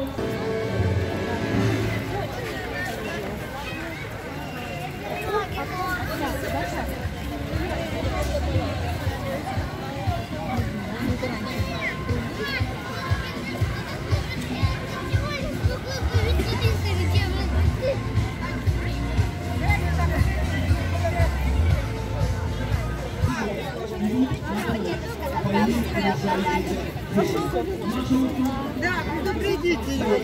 Да, предупредите его.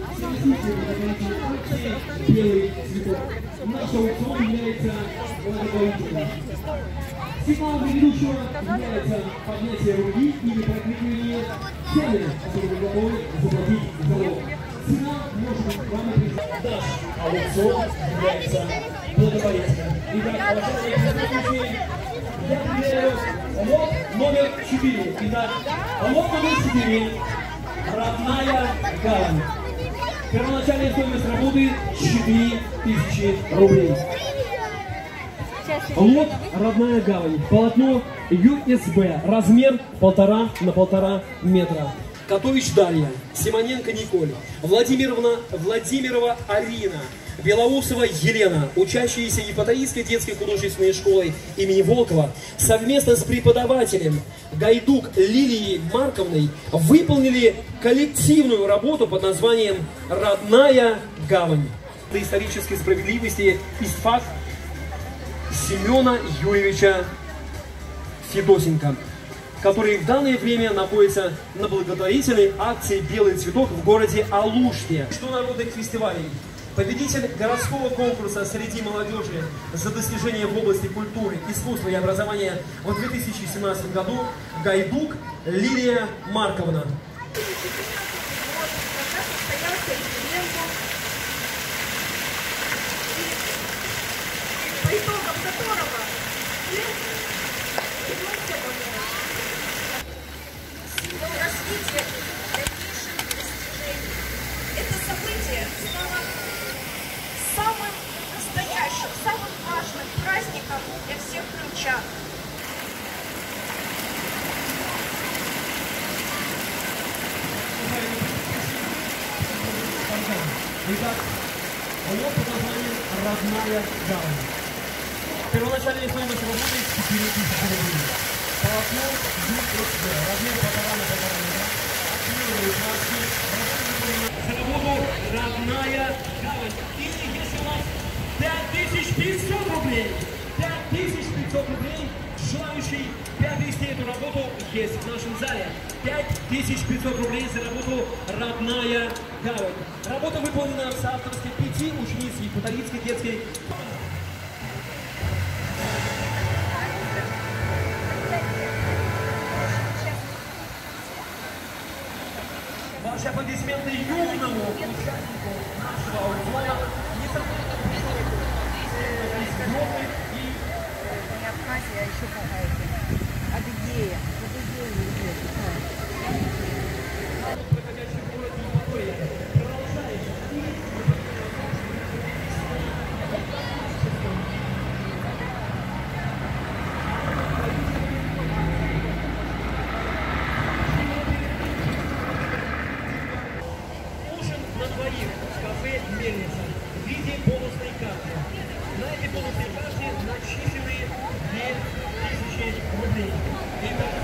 Белый цветок. Наш аукцион является благотворительным. Сигналом ведущего является поднятие руки или прокрикивание цены, которые вы готовы заплатить за залог. Цена может быть вам определена. Наш аукцион является благотворительным. Итак, уважаемые я определяю лот номер 4. Итак, лот номер 4. Родная гавань. Первоначальная стоимость работы 4000 рублей. Лот «Родная гавань». Полотно ЮСБ. Размер 1,5 на 1,5 метра. Котович Дарья. Симоненко Николь. Владимирова Арина. Белоусова Елена, учащаяся Евпаторийской детской художественной школы имени Волкова, совместно с преподавателем Гайдук Лилией Марковной выполнили коллективную работу под названием «Родная гавань». До исторической справедливости истфакт Семена Юрьевича Федосенко, который в данное время находится на благотворительной акции «Белый цветок» в городе Алуште. Что народных фестивалей? Победитель городского конкурса среди молодежи за достижения в области культуры, искусства и образования в 2017 году Гайдук Лилия Марковна. По итогам которого развитие дальнейших достижений. Это событие стало самым настоящим, самым важным праздником для всех крымчан. Итак, лот под названием «Родная гавань». Первоначальная стоимость работы 4000 рублей. Полотно ЮСБ. Размер 1,5 на 1,5 метра. Активирует краски. За работу «Родная гавань». Или если у нас 5500 рублей. 5500 рублей. Желающий приобрести эту работу есть в нашем зале. 5500 рублей за работу «Родная гавань». Работа выполнена в соавторстве 5 учениц Евпаторийской детской. Ваши аплодисменты юному участнику нашего аукциона. Не Абхазия, а еще какая-то. Адыгея. Мельница в виде бонусной карты. На этой бонусной карте начислены 2000 рублей. Итак,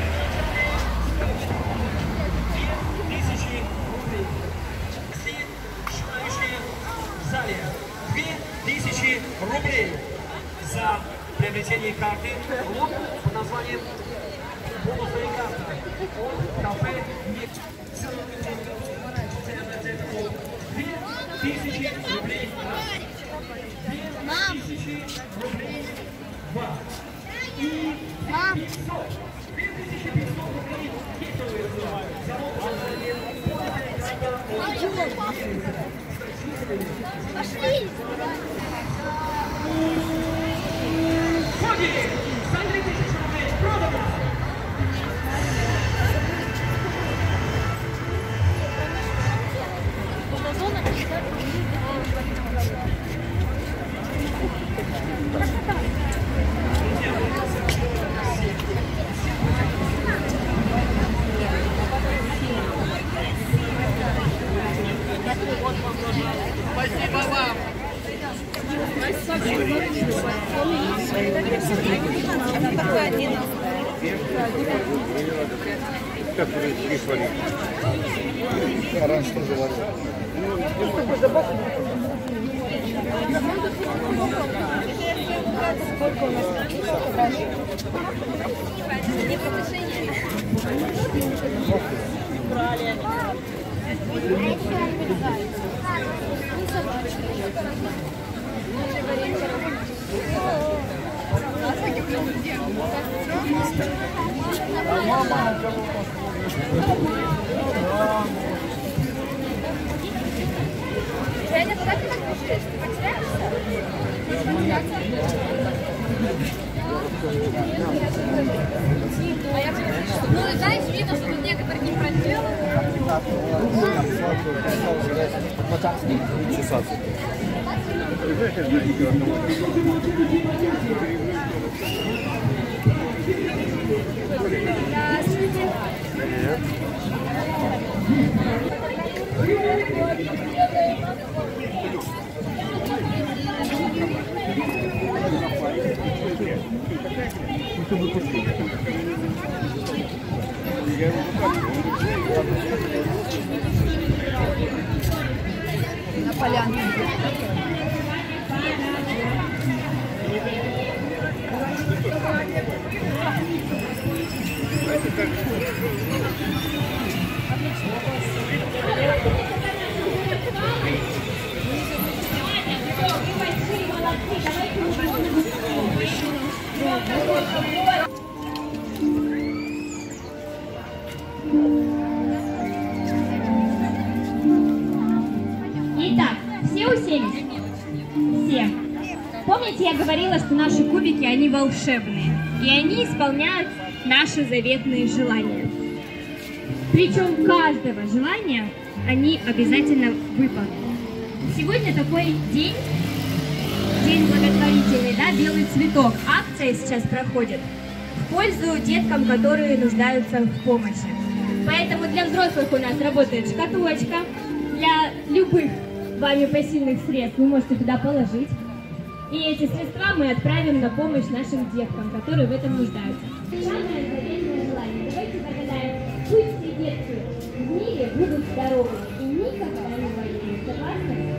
2000 рублей. Все желающие в зале 2000 рублей за приобретение карты под названием бонусная карта от кафе «Нефть». 2000 рублей раз, 2000 рублей два и 2500 рублей китовые Пошли! Ходили! За 3000 рублей продано! которые пришли. Раньше тоже варил. Сколько у нас раньше? Женя, куда ты так бежишь? Ты потеряешься? Ну, знаешь, видно, что тут некоторые не проделаны. Чесаться. На полянке. Итак, все уселись? Все. Помните, я говорила, что наши кубики, они волшебные, и они исполняют наши заветные желания. Причем каждого желания они обязательно выполнят. Сегодня такой день благотворительный, да, белый цветок. Акция сейчас проходит в пользу деткам, которые нуждаются в помощи. Поэтому для взрослых у нас работает шкатулочка. Для любых вами посильных средств вы можете туда положить. И эти средства мы отправим на помощь нашим деткам, которые в этом нуждаются. Самое заветное желание. Давайте загадаем. Пусть все детки в мире будут здоровы и никогда не болеют. Согласны?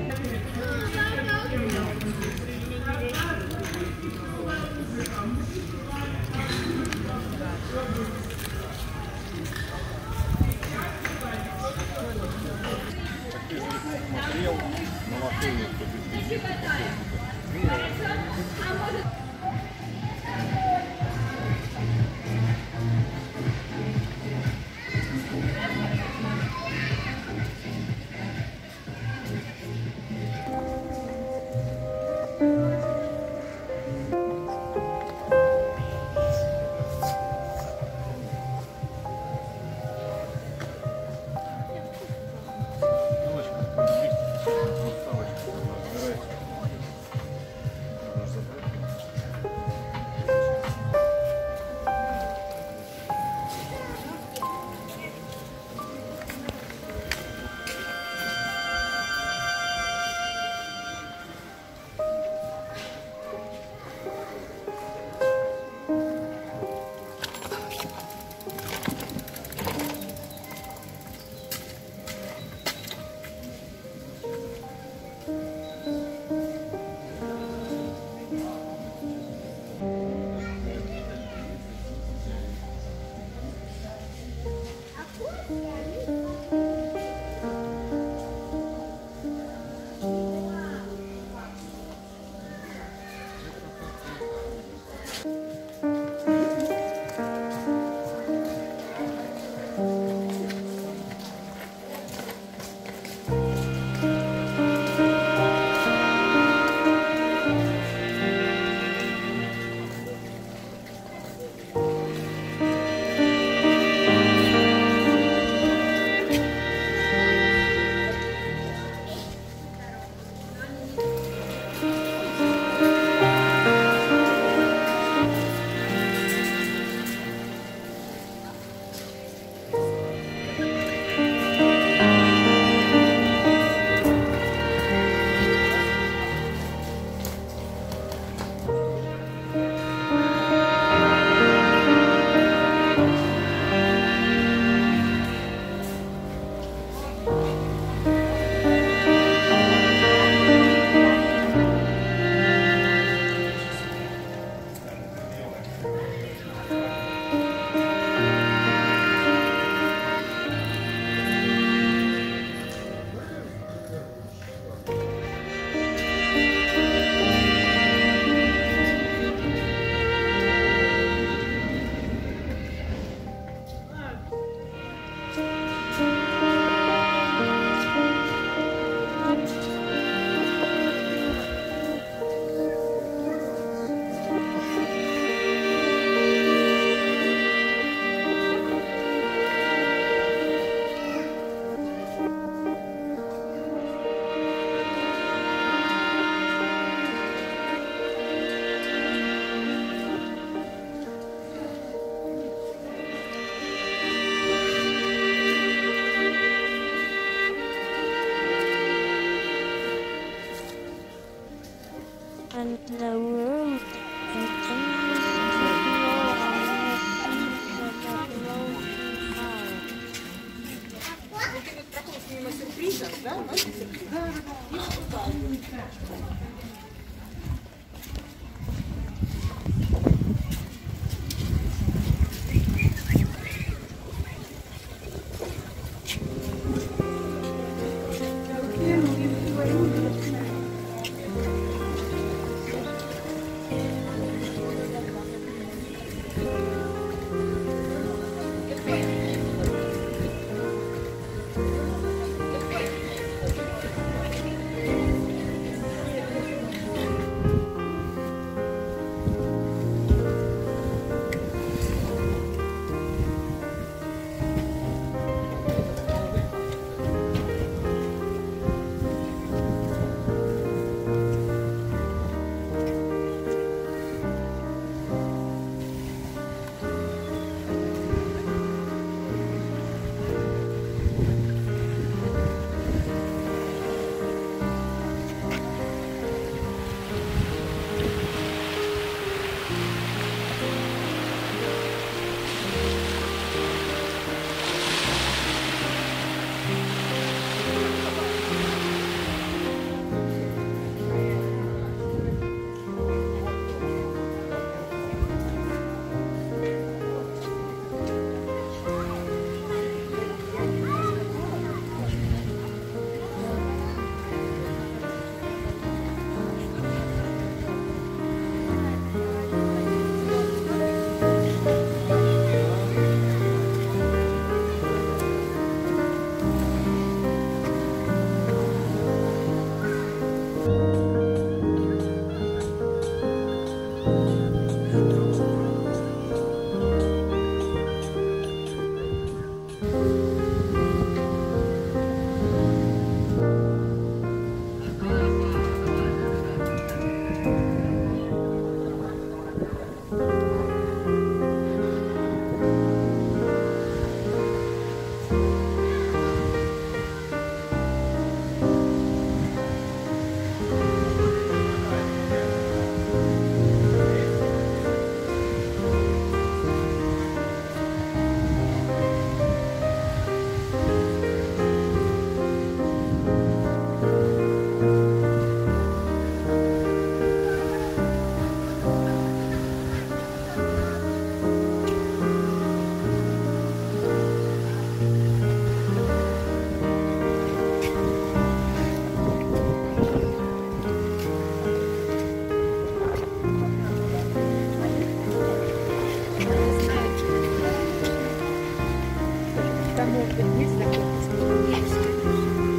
Там есть такой,